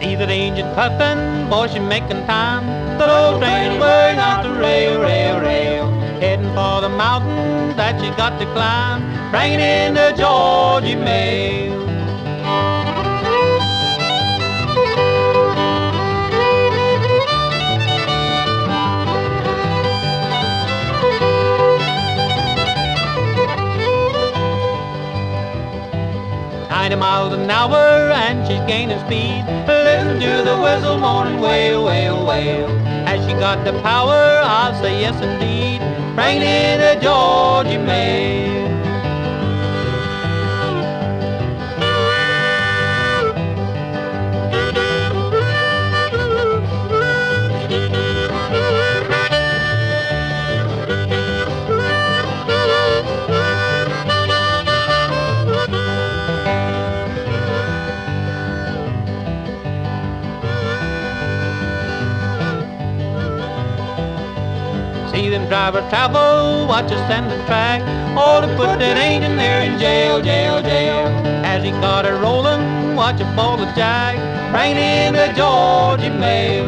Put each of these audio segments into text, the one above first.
See that engine puffin', boy, she making time. That old train is wearing out the rail, rail, rail. Heading for the mountain that you got to climb, bringing in the Georgia mail. Miles an hour and she's gaining speed. Listen to the whistle morning wail, wail, wail. Has she got the power? I'll say yes indeed. Bringing in the Georgia mail. See them driver travel, watch us send the track. Oh, to put that engine there in jail, jail, jail. As he got her rolling, watch it pull the jack, bringing in the Georgia mail.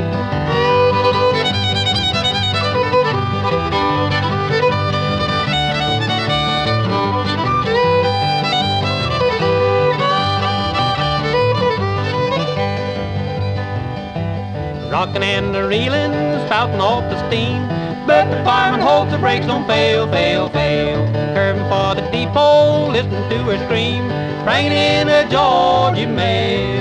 Rockin' and the reeling, spouting off the steam. But the fireman holds the brakes, don't fail, fail, fail. Curving for the depot, listen to her scream, bringing in a Georgia mail.